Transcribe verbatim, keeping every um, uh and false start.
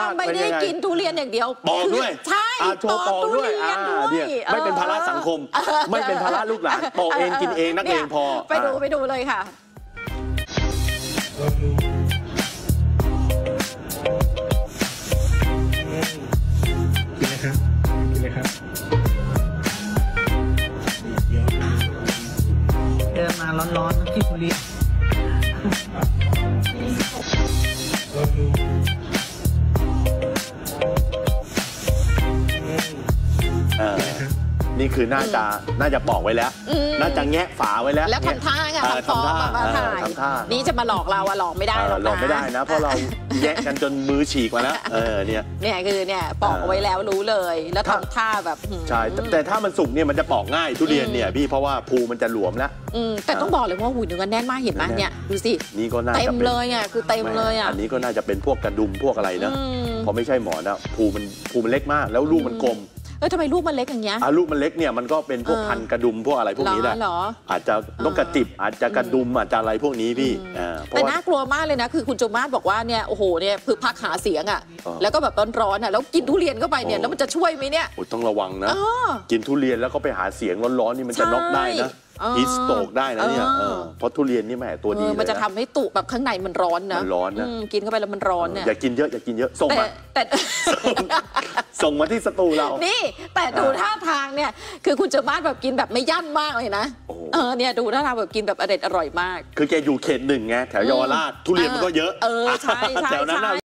ากไม่ได้กินทุเรียนอย่างเดียวปอกด้วยใช่ปอกทุเรียนด้วยไม่เป็นภาระสังคมไม่เป็นภาระลูกหลานปอกเองกินเองนักเลงพอไปดูไปดูเลยค่ะกินเลยครับกินเลยครับเดินมาร้อนๆน้ำจิ้มทุเรียนนี่คือน่าจะน่าจะบอกไว้แล้วน่าจะแงะฝาไว้แล้วแล้วทำท่าไงทำท่าทำท่านี่จะมาหลอกเราอะหลอกไม่ได้หรอกนะหลอกไม่ได้นะเพราะเราแยะกันจนมือฉีกมาแล้วเออเนี่ยเนี่ยคือเนี่ยปอกไว้แล้วรู้เลยแล้วทำท่าแบบใช่แต่ถ้ามันสุกเนี่ยมันจะปอกง่ายทุเรียนเนี่ยพี่เพราะว่าภูมันจะหลวมแล้วแต่ต้องบอกเลยว่าหุ่นเนื้อแน่นมากเห็นไหมเนี่ยดูสินี่ก็น่าจะเต็มเลยอ่ะคือเต็มเลยอ่ะอันนี้ก็น่าจะเป็นพวกกระดุมพวกอะไรนะพอไม่ใช่หมอนนะภูมันภูมันเล็กมากแล้วลูกมันกลมเออทำไมลูกมันเล็กอย่างเงี้ยอ่ะลูกมันเล็กเนี่ยมันก็เป็นพวกพันกระดุมพวกอะไรพวกนี้แหละอาจจะนกกระจิบอาจจะกระดุมอาจจะอะไรพวกนี้พี่แต่น่ากลัวมากเลยนะคือคุณโจมาศบอกว่าเนี่ยโอ้โหเนี่ยคือพักหาเสียงอ่ะแล้วก็แบบร้อนๆอ่ะแล้วกินทุเรียนเข้าไปเนี่ยแล้วมันจะช่วยไหมเนี่ยต้องระวังนะกินทุเรียนแล้วก็ไปหาเสียงร้อนๆนี่มันจะน็อกได้นะฮีสโตกได้นะเนี่ยเพราะทุเรียนนี่แม่ตัวดีเลยมันจะทำให้ตุแบบข้างในมันร้อนนะมันร้อนนะกินเข้าไปแล้วมันร้อนเนี่ยอย่ากินเยอะอย่ากินเยอะส่งมาแต่ส่งมาที่สตูเรานี่แต่ดูท่าทางเนี่ยคือคุณโจมาศแบบกินแบบไม่ยั่นมากเลยนะเออเนี่ยดูท่าทางแบบกินแบบอร่อยอร่อยมากคือแกอยู่เขตหนึ่งไงแถวเยาวราชทุเรียนมันก็เยอะเออใช่ใช่